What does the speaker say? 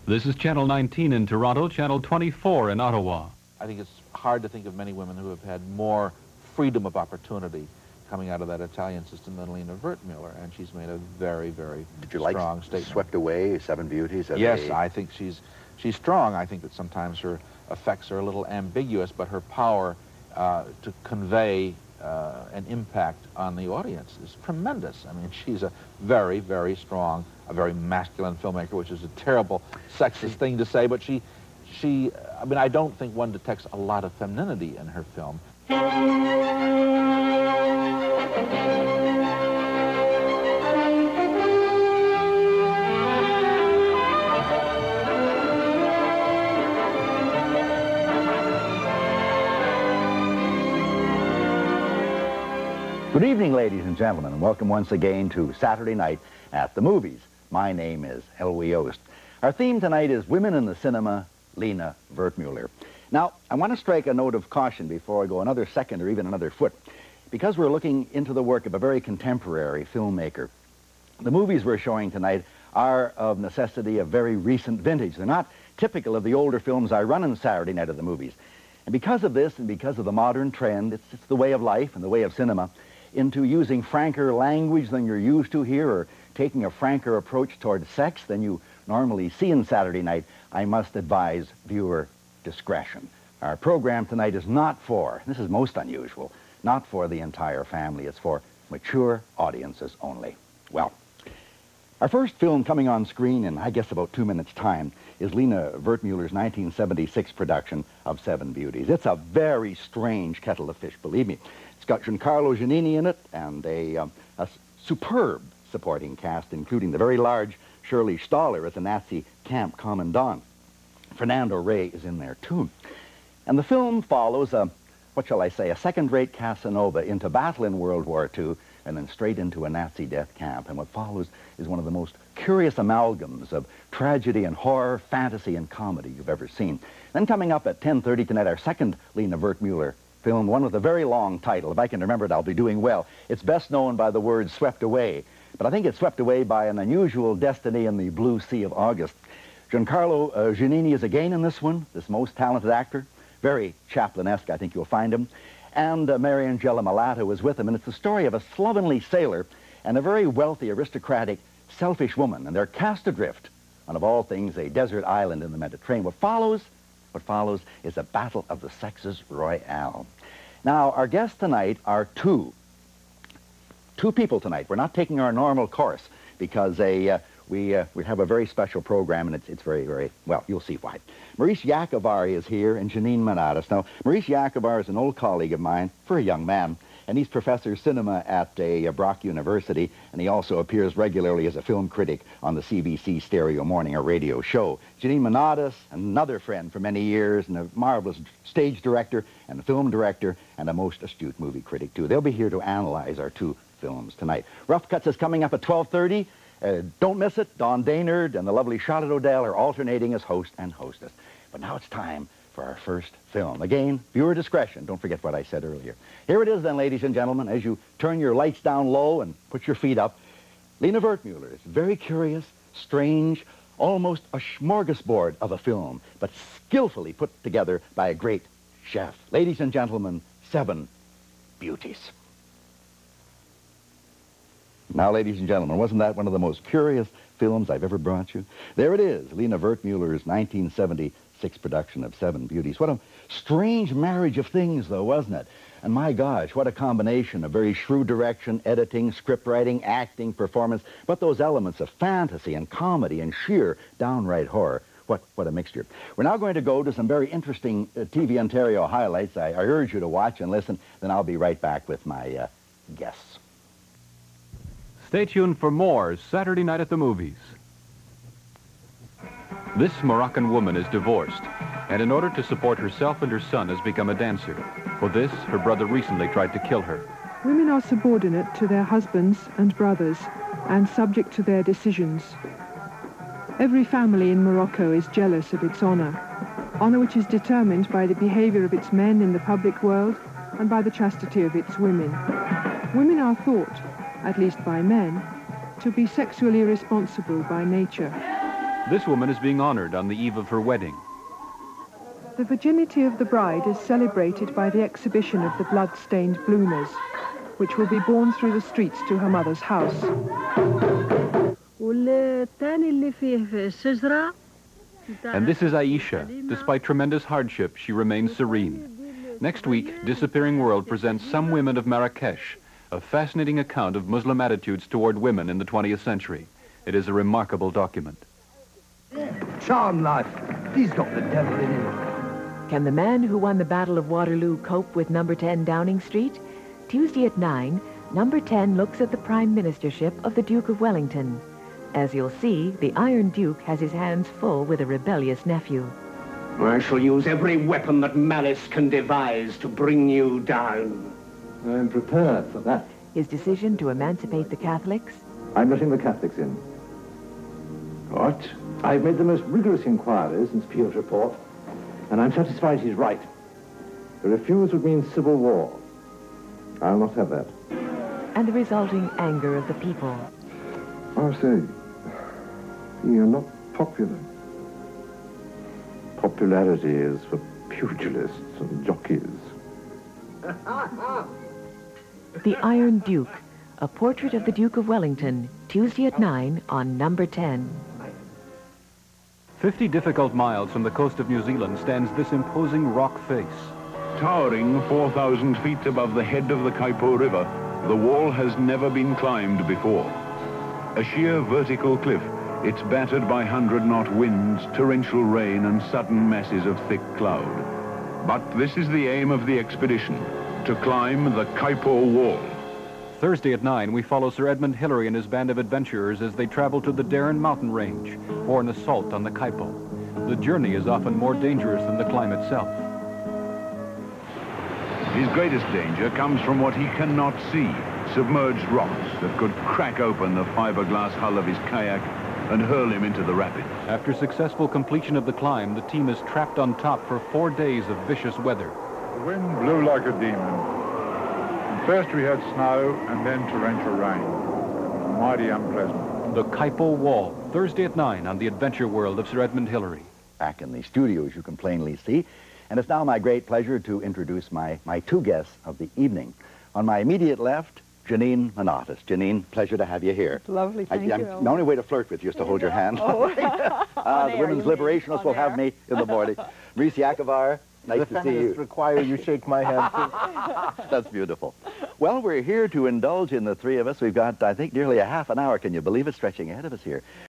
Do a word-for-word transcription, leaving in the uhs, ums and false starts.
This is Channel nineteen in Toronto, Channel twenty-four in Ottawa. I think it's hard to think of many women who have had more freedom of opportunity coming out of that Italian system than Lena Wertmüller, and she's made a very, very Did you strong like statement. Swept Away, Seven Beauties? Yes, a... I think she's she's strong. I think that sometimes her effects are a little ambiguous, but her power uh, to convey uh, an impact on the audience is tremendous. I mean, she's a very, very strong, a very masculine filmmaker, which is a terrible sexist thing to say, but she, she, I mean, I don't think one detects a lot of femininity in her film. Good evening, ladies and gentlemen, and welcome once again to Saturday Night at the Movies. My name is Elwy Yost. Our theme tonight is Women in the Cinema, Lena Wertmüller. Now, I want to strike a note of caution before I go another second or even another foot, because we're looking into the work of a very contemporary filmmaker. The movies we're showing tonight are of necessity a very recent vintage. They're not typical of the older films I run on Saturday Night at the Movies. And because of this and because of the modern trend, it's, it's the way of life and the way of cinema, into using franker language than you're used to here, or taking a franker approach toward sex than you normally see in Saturday Night, I must advise viewer discretion. Our program tonight is not for, this is most unusual, not for the entire family. It's for mature audiences only. Well, our first film coming on screen in, I guess, about two minutes' time is Lena Wertmüller's nineteen seventy-six production of Seven Beauties. It's a very strange kettle of fish, believe me. It's got Giancarlo Giannini in it and a, um, a superb supporting cast, including the very large Shirley Staller as the Nazi camp commandant. Fernando Rey is in there, too. And the film follows a, what shall I say, a second-rate Casanova into battle in World War Two and then straight into a Nazi death camp. And what follows is one of the most curious amalgams of tragedy and horror, fantasy and comedy you've ever seen. Then coming up at ten thirty tonight, our second Lena Wertmüller film, one with a very long title. If I can remember it, I'll be doing well. It's best known by the word Swept Away, but I think it's swept away by an unusual destiny in the blue sea of August. Giancarlo uh, Giannini is again in this one, this most talented actor. Very Chaplin-esque, I think you'll find him. And uh, Mariangela Malato is with him, and it's the story of a slovenly sailor and a very wealthy, aristocratic, selfish woman, and they're cast adrift on, of all things, a desert island in the Mediterranean. What follows, what follows is a battle of the sexes royale. Now, our guests tonight are two. Two people tonight. We're not taking our normal course because a, uh, we, uh, we have a very special program, and it's, it's very, very, well, you'll see why. Maurice Yacovari is here, and Janine Manadas. Now, Maurice Yacovari is an old colleague of mine, for a young man, and he's professor of cinema at a, uh, Brock University, and he also appears regularly as a film critic on the C B C Stereo Morning or radio show. Janine Manadas, another friend for many years, and a marvelous stage director and a film director, and a most astute movie critic, too. They'll be here to analyze our two films tonight. Rough Cuts is coming up at twelve thirty. Uh, don't miss it. Don Daynard and the lovely Charlotte O'Dell are alternating as host and hostess. But now it's time for our first film. Again, viewer discretion. Don't forget what I said earlier. Here it is then, ladies and gentlemen, as you turn your lights down low and put your feet up. Lena Wertmüller is very curious, strange, almost a smorgasbord of a film, but skillfully put together by a great chef. Ladies and gentlemen, Seven Beauties. Now, ladies and gentlemen, wasn't that one of the most curious films I've ever brought you? There it is, Lena Wertmüller's nineteen seventy-six production of Seven Beauties. What a strange marriage of things, though, wasn't it? And my gosh, what a combination of very shrewd direction, editing, script writing, acting, performance, but those elements of fantasy and comedy and sheer downright horror. What, what a mixture. We're now going to go to some very interesting uh, T V Ontario highlights. I, I urge you to watch and listen, then I'll be right back with my uh, guests. Stay tuned for more Saturday Night at the Movies. This Moroccan woman is divorced, and in order to support herself and her son has become a dancer. For this, her brother recently tried to kill her. Women are subordinate to their husbands and brothers and subject to their decisions. Every family in Morocco is jealous of its honor, honor which is determined by the behavior of its men in the public world and by the chastity of its women. Women are thought, at least by men, to be sexually responsible by nature. This woman is being honored on the eve of her wedding. The virginity of the bride is celebrated by the exhibition of the blood-stained bloomers, which will be borne through the streets to her mother's house. And this is Aisha. Despite tremendous hardship, she remains serene. Next week, Disappearing World presents Some Women of Marrakesh, a fascinating account of Muslim attitudes toward women in the twentieth century. It is a remarkable document. Charm life. He's got the devil in him. Can the man who won the Battle of Waterloo cope with number ten Downing Street? Tuesday at nine, number ten looks at the Prime Ministership of the Duke of Wellington. As you'll see, the Iron Duke has his hands full with a rebellious nephew. I shall use every weapon that malice can devise to bring you down. I'm prepared for that. His decision to emancipate the Catholics? I'm letting the Catholics in. What? I've made the most rigorous inquiries since Peel's report, and I'm satisfied he's right. To refuse would mean civil war. I'll not have that. And the resulting anger of the people. I say, you're not popular. Popularity is for pugilists and jockeys. The Iron Duke, a portrait of the Duke of Wellington, Tuesday at nine on number ten. Fifty difficult miles from the coast of New Zealand stands this imposing rock face. Towering four thousand feet above the head of the Kaipo River, the wall has never been climbed before. A sheer vertical cliff, it's battered by hundred-knot winds, torrential rain, and sudden masses of thick cloud. But this is the aim of the expedition, to climb the Kaipo Wall. Thursday at nine, we follow Sir Edmund Hillary and his band of adventurers as they travel to the Darren mountain range for an assault on the Kaipo. The journey is often more dangerous than the climb itself. His greatest danger comes from what he cannot see, submerged rocks that could crack open the fiberglass hull of his kayak and hurl him into the rapids. After successful completion of the climb, the team is trapped on top for four days of vicious weather. The wind blew like a demon. And first we had snow and then torrential rain. It was mighty unpleasant. The Kaipo Wall, Thursday at nine on the Adventure World of Sir Edmund Hillary. Back in the studio, as you can plainly see. And it's now my great pleasure to introduce my, my two guests of the evening. On my immediate left, Janine Manatas. Janine, pleasure to have you here. Lovely, thank I, you. The only way to flirt with you is to hold your hand. Oh. uh, the women's liberationists will have me in the morning. Maurice Yakovar, nice the to see you. require you shake my hand, too. That's beautiful. Well, we're here to indulge in the three of us. We've got, I think, nearly a half an hour, can you believe it, stretching ahead of us here.